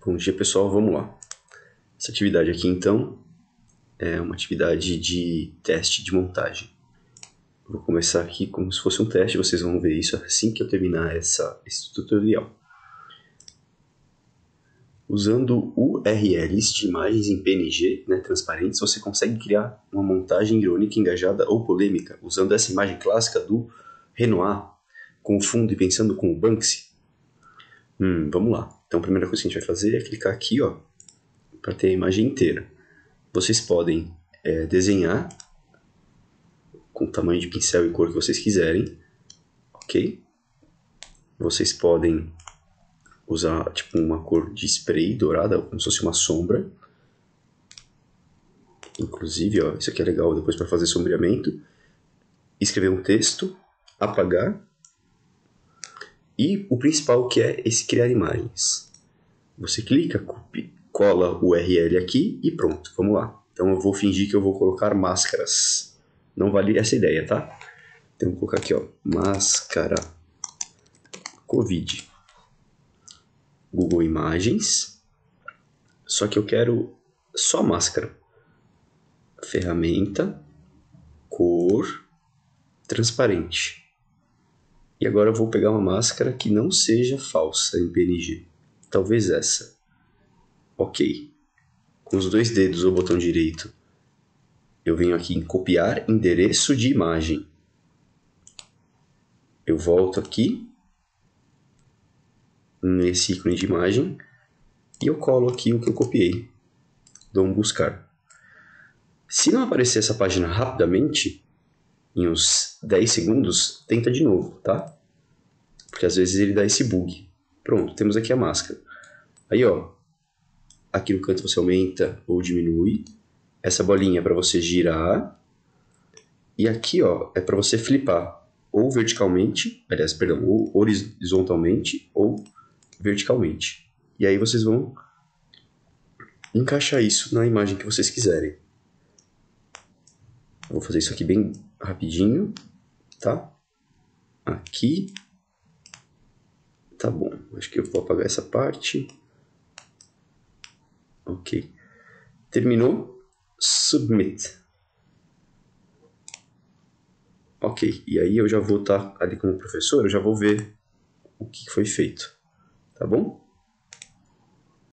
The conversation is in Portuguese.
Bom dia, pessoal, vamos lá. Essa atividade aqui, então, é uma atividade de teste de montagem. Vou começar aqui como se fosse um teste, vocês vão ver isso assim que eu terminar esse tutorial. Usando URLs de imagens em PNG, transparentes, você consegue criar uma montagem irônica, engajada ou polêmica, usando essa imagem clássica do Renoir, com o fundo e pensando com o Banksy. Vamos lá. Então a primeira coisa que a gente vai fazer é clicar aqui, para ter a imagem inteira. Vocês podem desenhar com o tamanho de pincel e cor que vocês quiserem, ok? Vocês podem usar tipo uma cor de spray dourada, como se fosse uma sombra. Inclusive, isso aqui é legal depois para fazer sombreamento. Escrever um texto, apagar. E o principal que é esse criar imagens. Você clica, cola o URL aqui e pronto, vamos lá. Então eu vou fingir que eu vou colocar máscaras. Não vale essa ideia, tá? Então eu vou colocar aqui, máscara Covid. Google Imagens. Só que eu quero só máscara. Ferramenta, cor, transparente. E agora eu vou pegar uma máscara que não seja falsa em PNG. Talvez essa. Ok. Com os dois dedos ou botão direito, eu venho aqui em copiar endereço de imagem. Eu volto aqui nesse ícone de imagem e eu colo aqui o que eu copiei. Dou um buscar. Se não aparecer essa página rapidamente, em uns 10 segundos, tenta de novo, tá? Porque às vezes ele dá esse bug. Pronto, temos aqui a máscara. Aí, aqui no canto você aumenta ou diminui. Essa bolinha é para você girar. E aqui, é para você flipar ou verticalmente, ou horizontalmente ou verticalmente. E aí vocês vão encaixar isso na imagem que vocês quiserem. Eu vou fazer isso aqui bem rapidinho, tá? Aqui. Tá bom, acho que eu vou apagar essa parte. Ok. Terminou? Submit. Ok, e aí eu já vou estar ali como professor, eu já vou ver o que foi feito, tá bom?